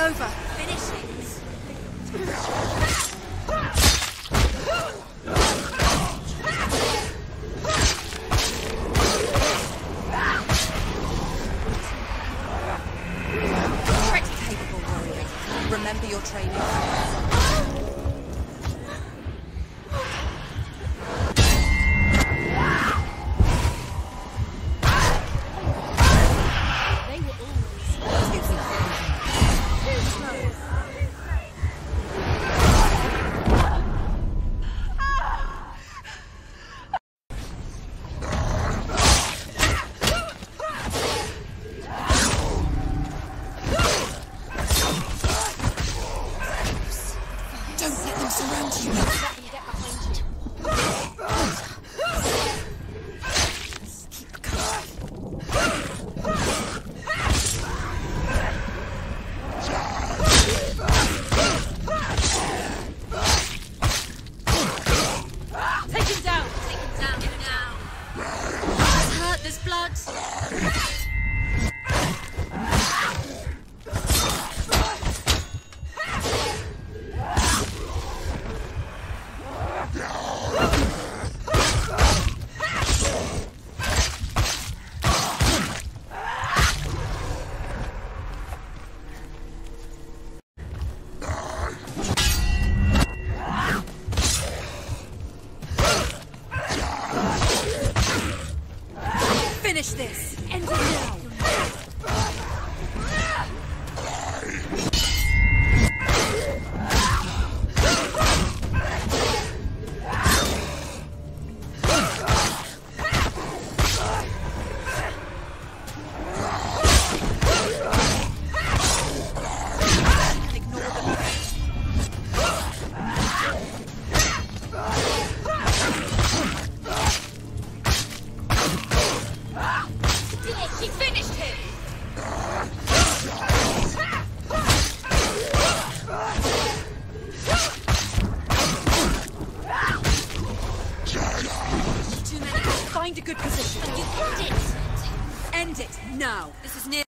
over. Finish it. Pretty capable warrior. Remember your training. Finish this! End it now! She finished him! Too many. Find a good position. You end it! End it now! This is near.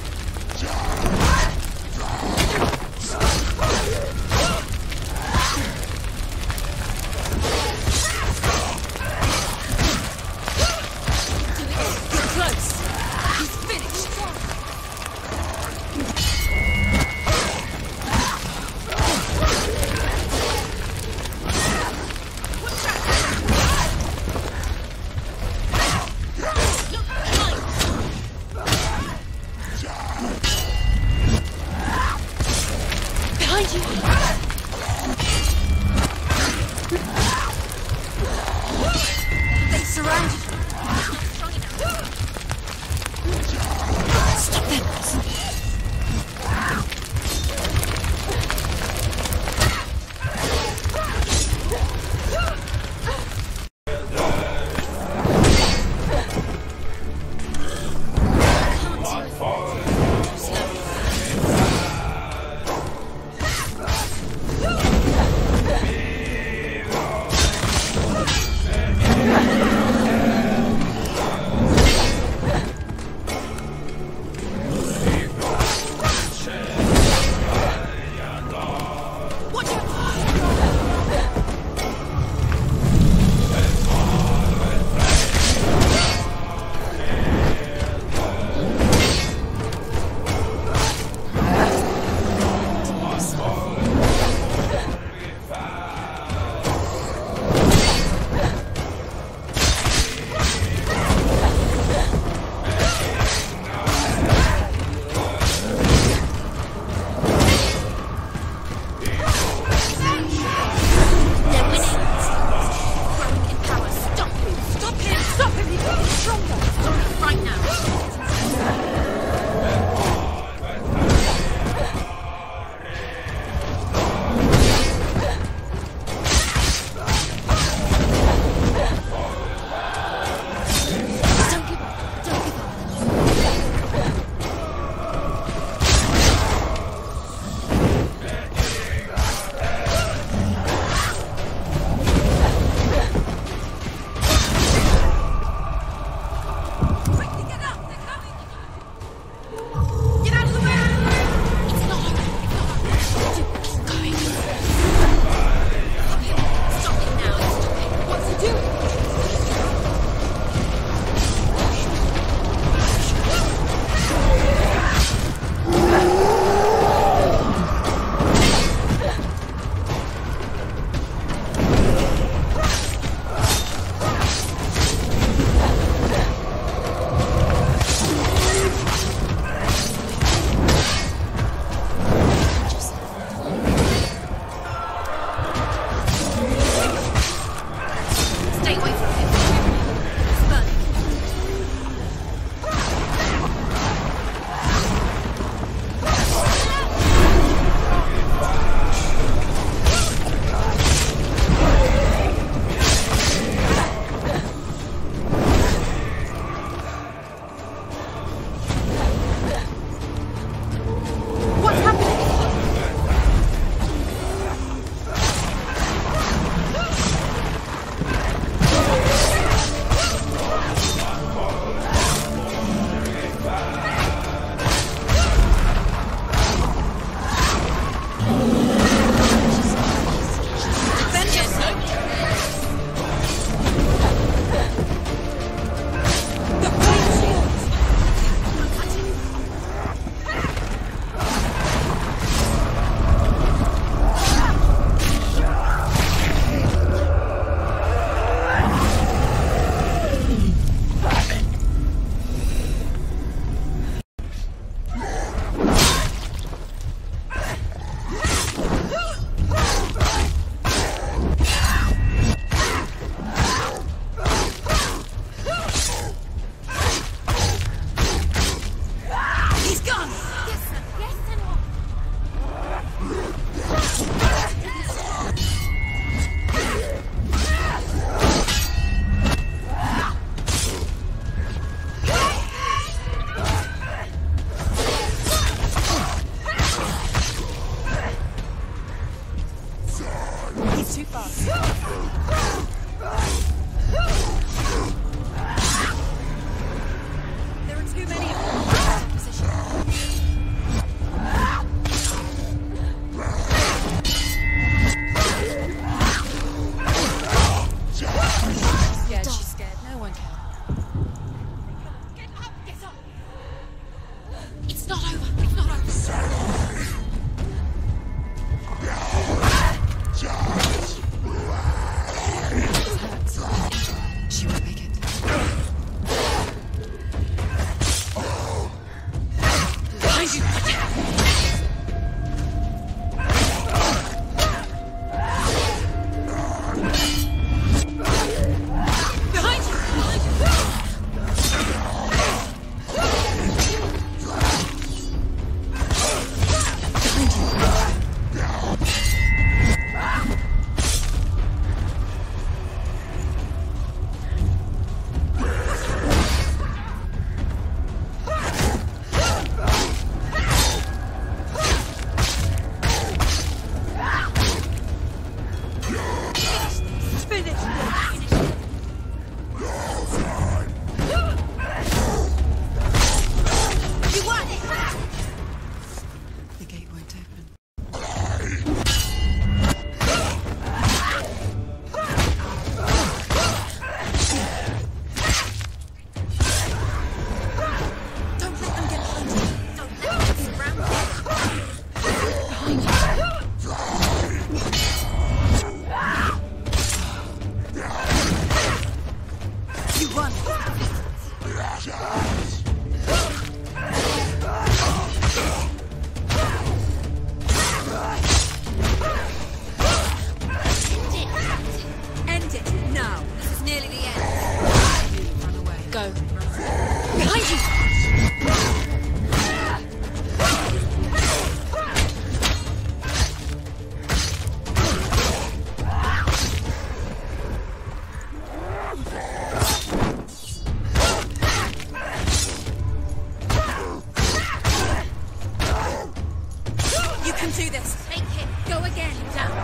You're close! He's finished! Too many of them. Position. Yeah, she's scared. No one can. Get up! Get up! It's not over. It's not over. She won't make it. Behind you! Behind you! The gate won't open. Don't let them get behind you. Don't let them surround you. Behind you. You won. End it now. This is nearly the end. Run away. Go. Behind you. You can do this. Take it. Go again. Down.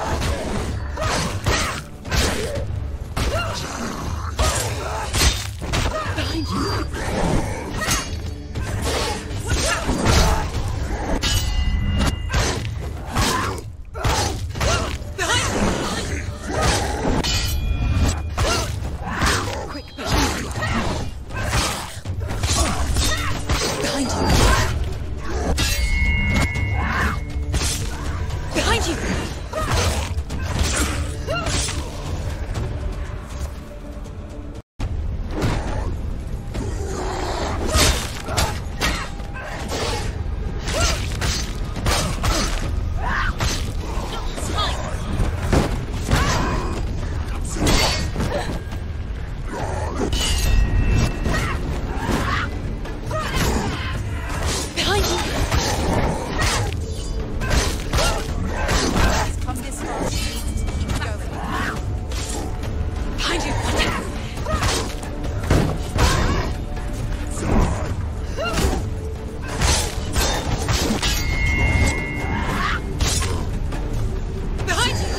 Behind you. Behind you. Quick, behind you. Behind you. Behind you. Behind you. It's come this far. She needs to keep going. Behind you. Behind you.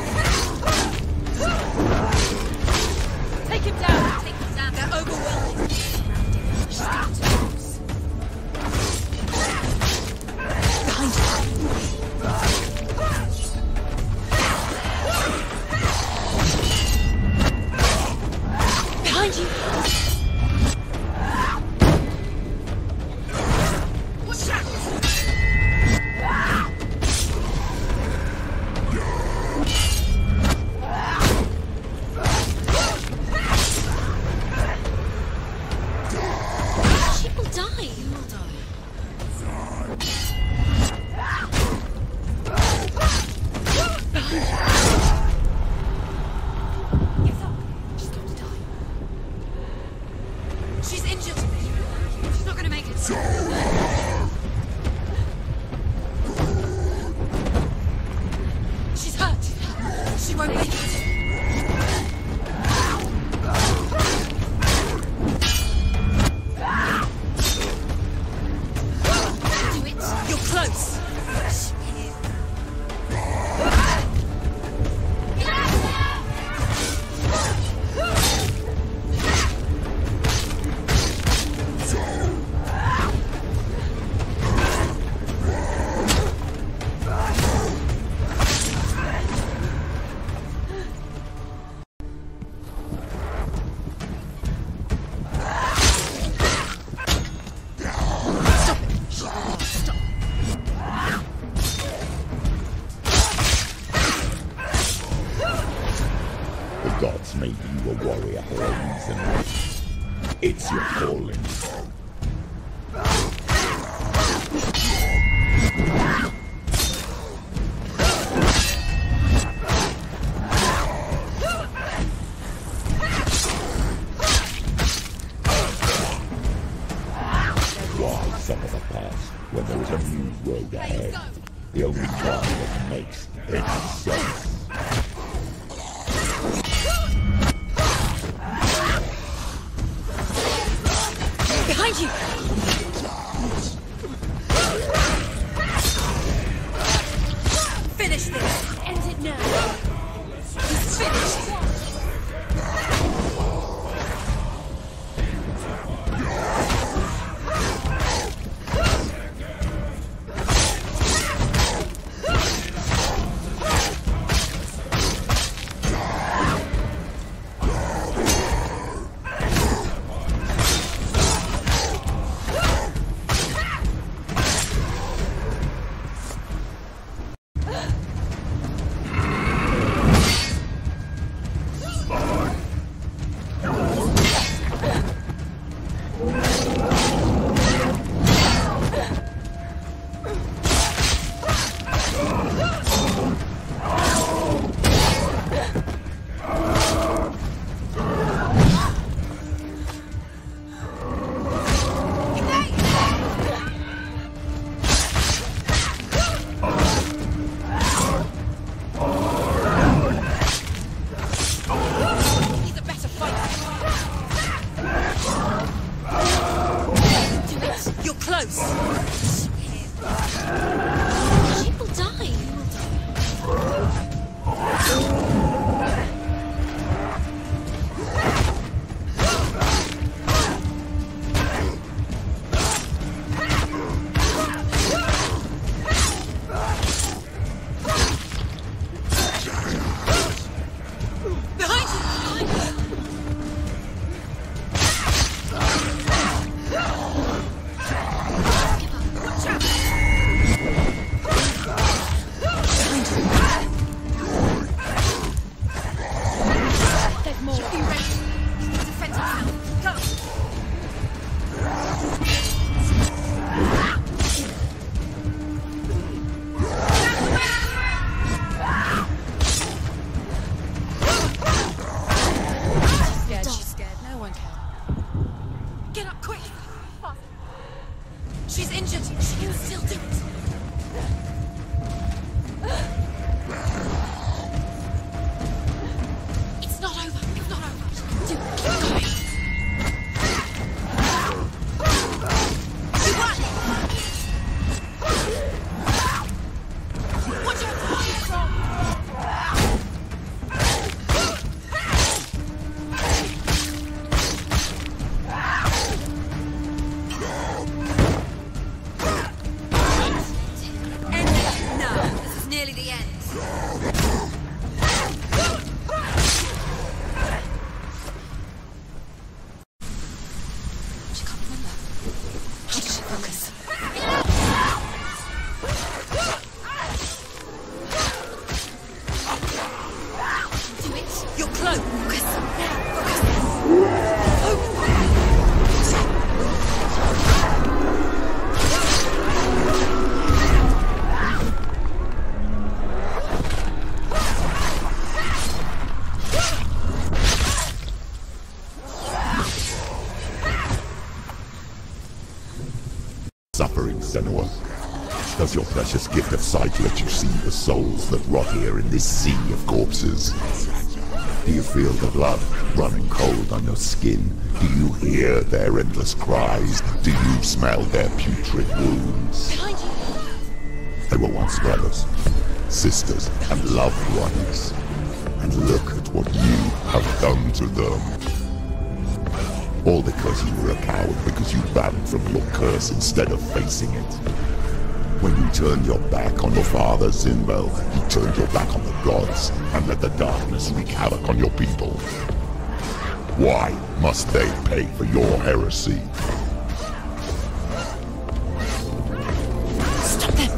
Take him down. Take it down. They're overwhelmed. She's got to lose. Behind you. Behind you. Watch out. She will die. You will die. Get up. She's going to die. She's injured. She's not going to make it. She's hurt. She won't make it. Do it. You're close. It's your calling. Why suffer the past when there is a new road ahead? The only one that makes any sense. Behind you! Finish this! End it now! It's finished! She's injured. She can still do it. It's not over. It's not over. She can do it. Keep going. You won! Watch out! Nearly the end. She can't remember. How does she focus? Do it. You're close. Focus. Now. Focus. Suffering, Senua. Does your precious gift of sight let you see the souls that rot here in this sea of corpses? Do you feel the blood running cold on your skin? Do you hear their endless cries? Do you smell their putrid wounds? Behind you. They were once brothers, sisters, and loved ones. And look at what you have done to them. All because you were a coward, because you ran from your curse instead of facing it. When you turned your back on your father, Zynbel, you turned your back on the gods and let the darkness wreak havoc on your people. Why must they pay for your heresy? Stop them!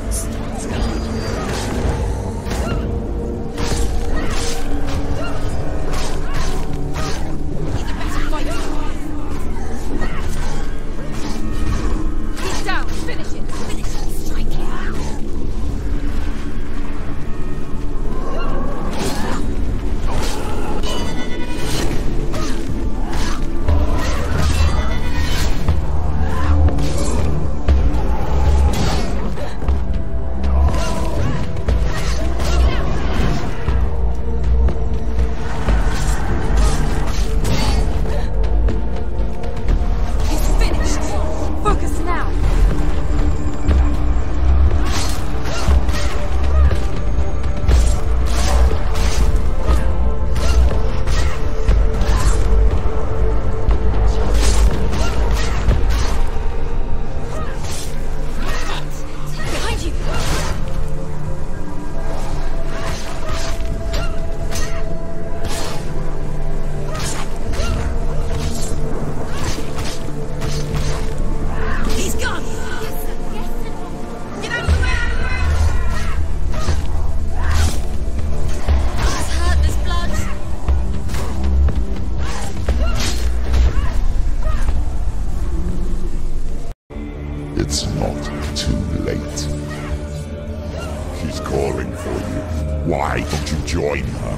It's not too late. She's calling for you. Why don't you join her?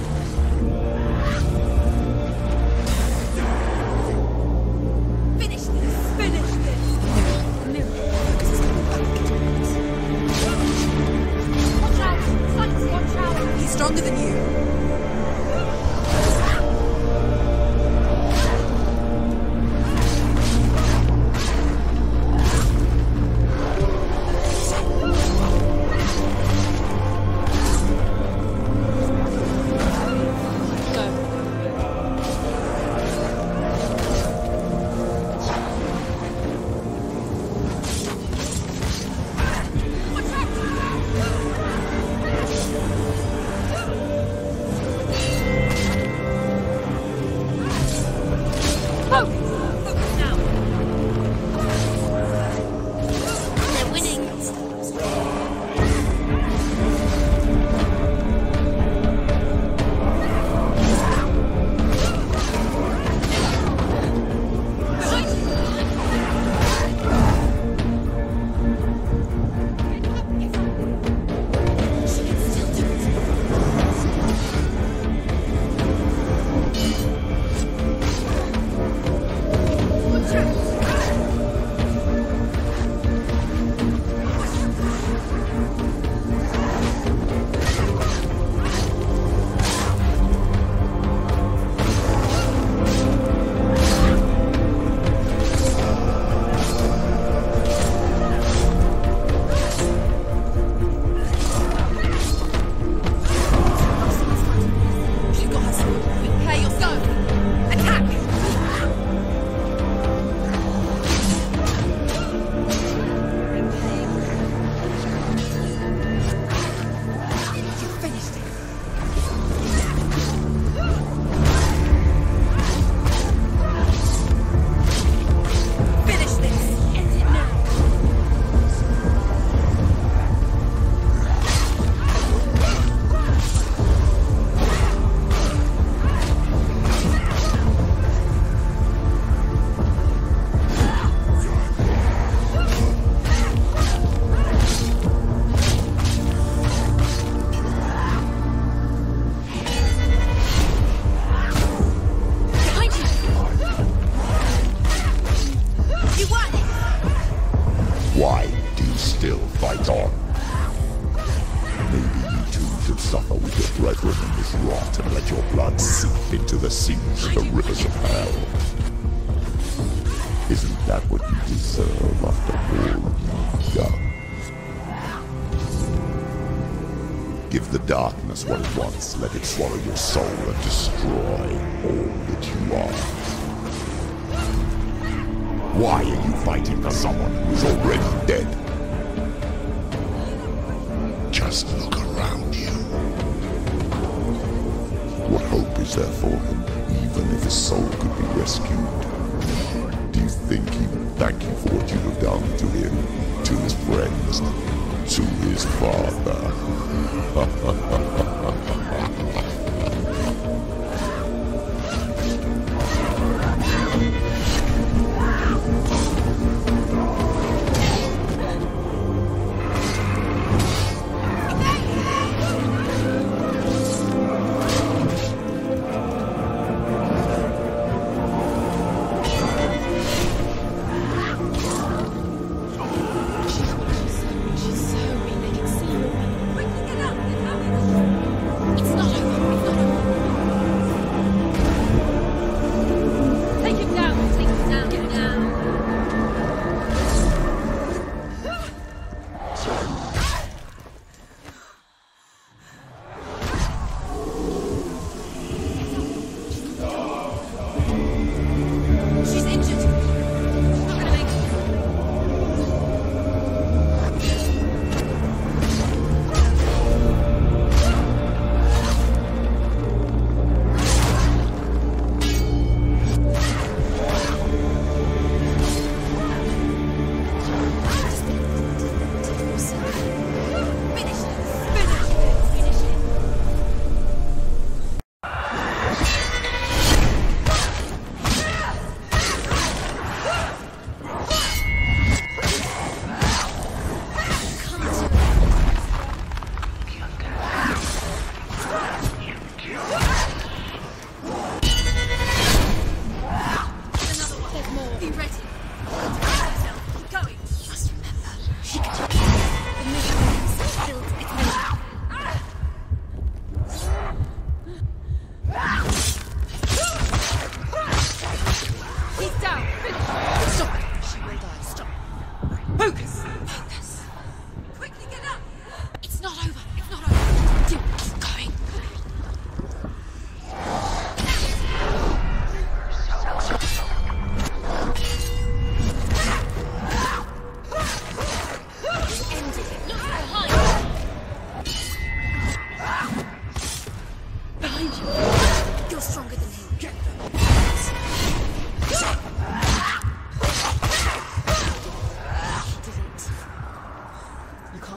Finish this! Finish this! Mirror. Focus is coming back. Watch out! Sights, watch out! He's stronger than you. Why do you still fight on? Maybe you too should suffer with your brethren in this rot and let your blood seep into the seas of the rivers of hell. Isn't that what you deserve after all you've done? Give the darkness what it wants, let it swallow your soul and destroy all that you are. Why are you fighting for someone who's already dead? Just look around you. What hope is there for him, even if his soul could be rescued? Do you think he would thank you for what you have done to him, to his friends, to his father? It's not over.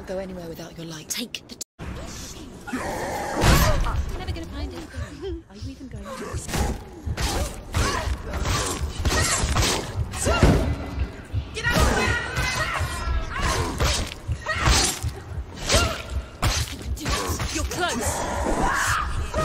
can't go anywhere without your light. Take the... You're never gonna find it. Are you even going to? Get out of here! You're close!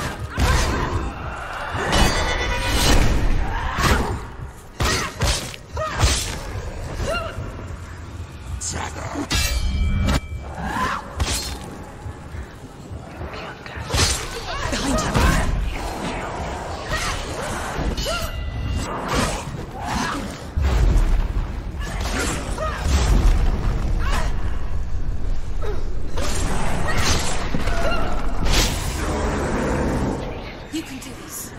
You can do this.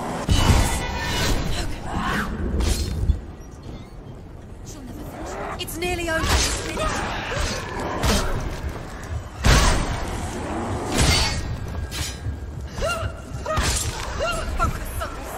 She'll never finish. It's nearly over. Focus on this.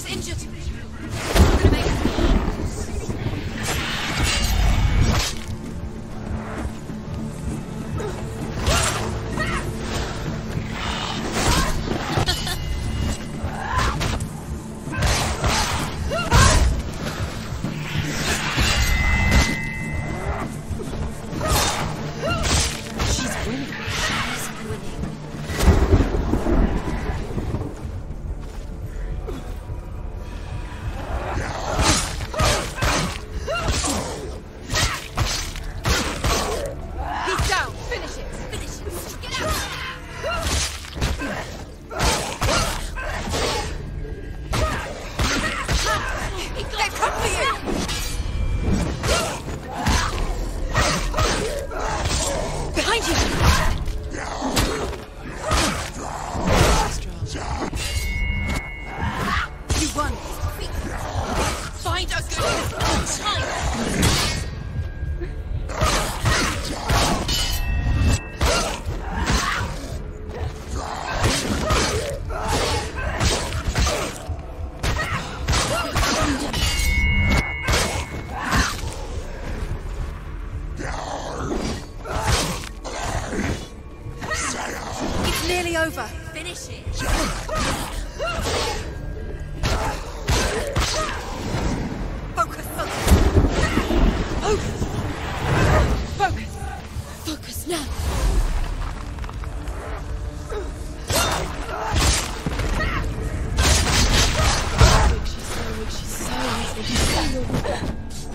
She's injured. I'm gonna make her. Over. Finish it. Focus. Focus. Focus now. She's so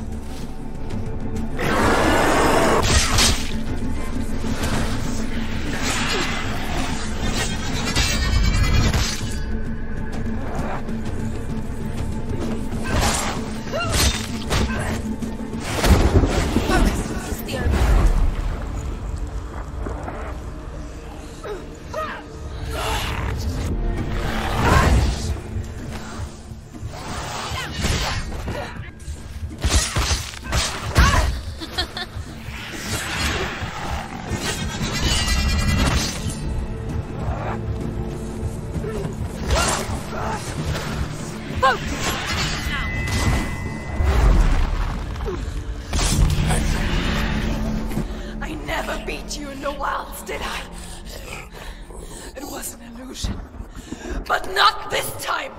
I never beat you in the wilds, did I? It was an illusion. But not this time!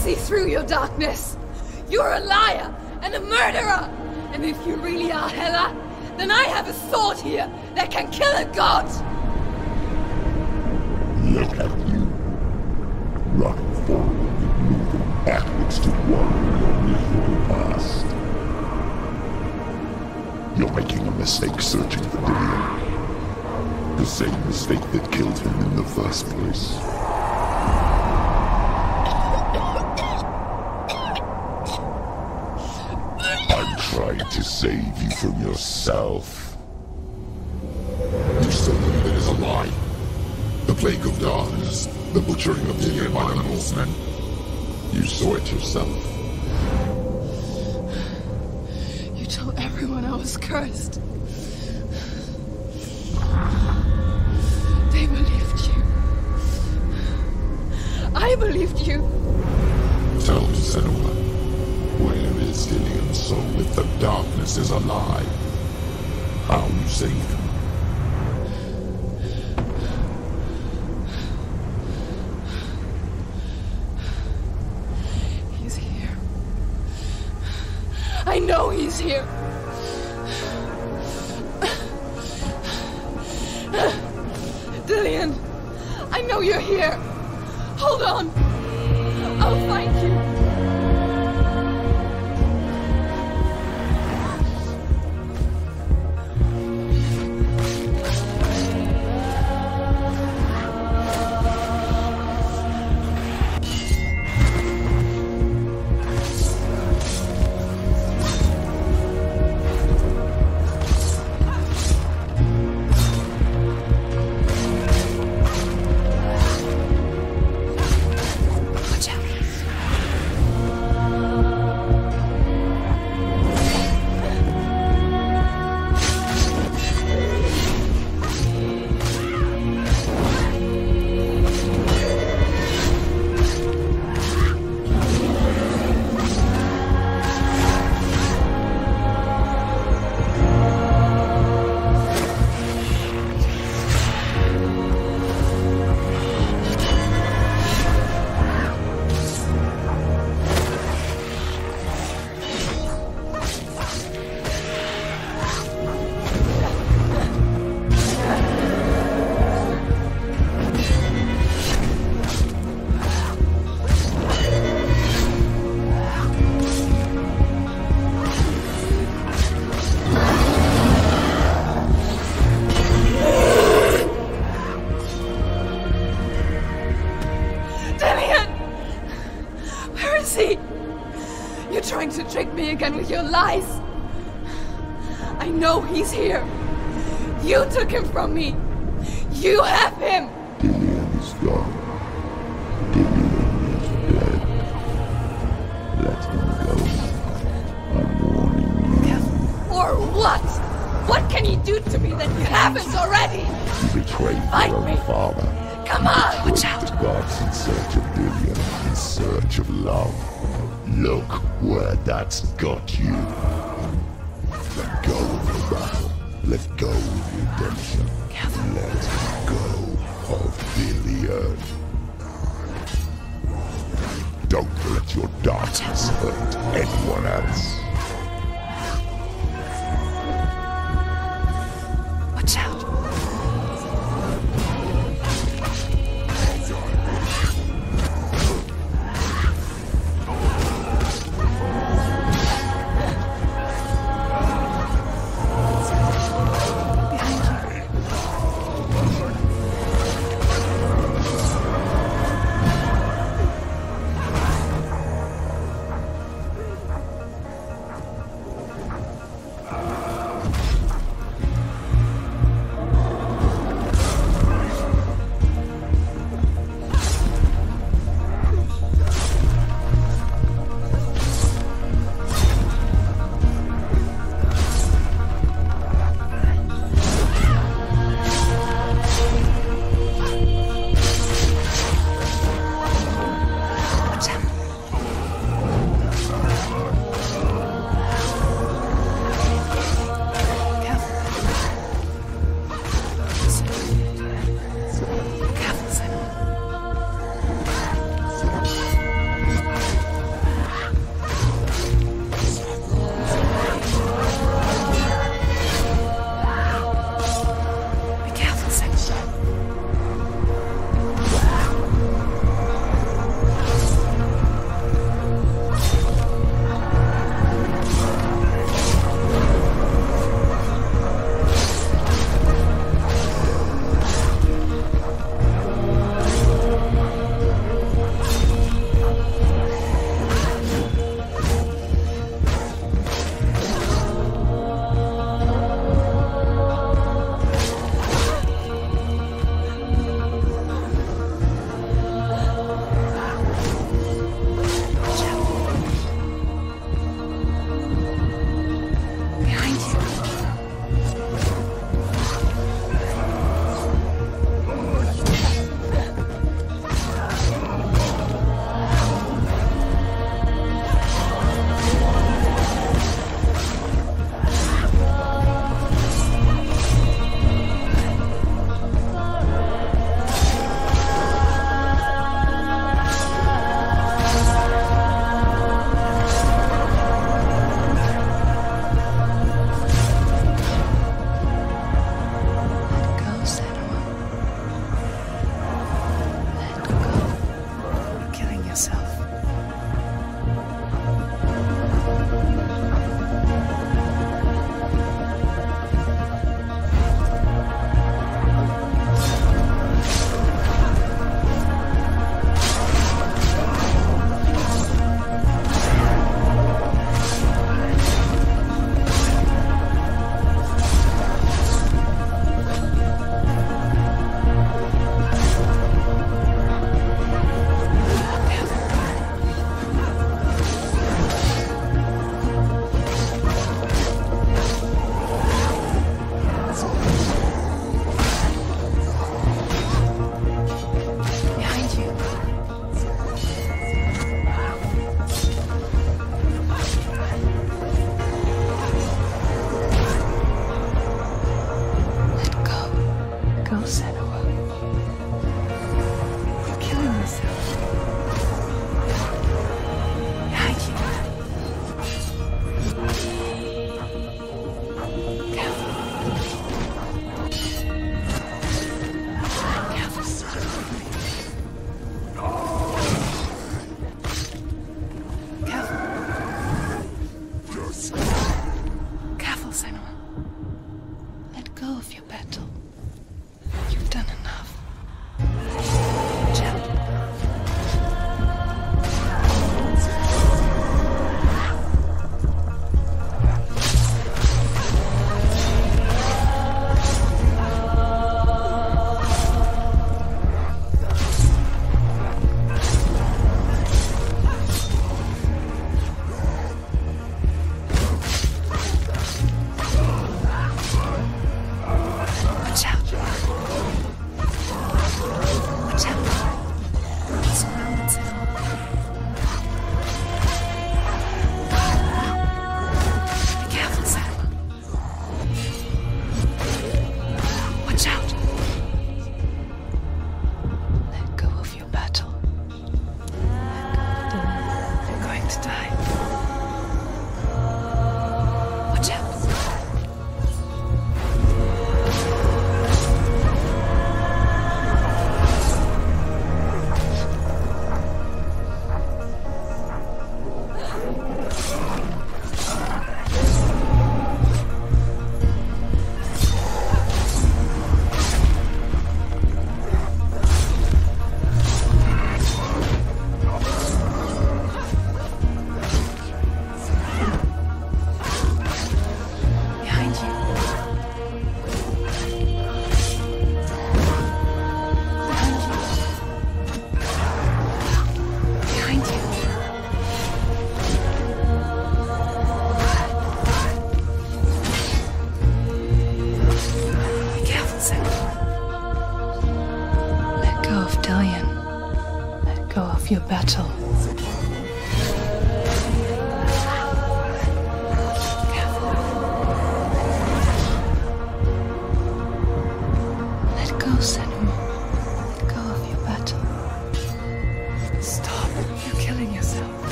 see through your darkness. You're a liar and a murderer. And if you really are Hela, then I have a sword here that can kill a god. Look at you. Running forward and moving backwards to wallow in your miserable past. You're making a mistake searching for Dillion. The same mistake that killed him in the first place. I'm trying to save you from yourself. You still believe it is a lie? The plague of darkness, the butchering of Dillion by the Norsemen. You saw it yourself. You told everyone I was cursed. They believed you. I believed you. Tell me, Senua, where is Dillion's soul if the darkness is a lie? How you saved him? He's here. I know he's here. Dillion, I know you're here. Hold on. I'll find you. You're trying to trick me again with your lies. I know he's here. You took him from me. You have him. Dillion is gone. Dillion is dead. Let him go. I'm warning you. Or what? What can you do to me that you haven't already? You betrayed Fight your own me. father. Come on! Watch out! The gods in search of Dillion, in search of love. Look where that's got you. Let go of the battle. Let go of redemption. Let go of Dillion. Don't let your darkness hurt anyone else. Watch out! to die.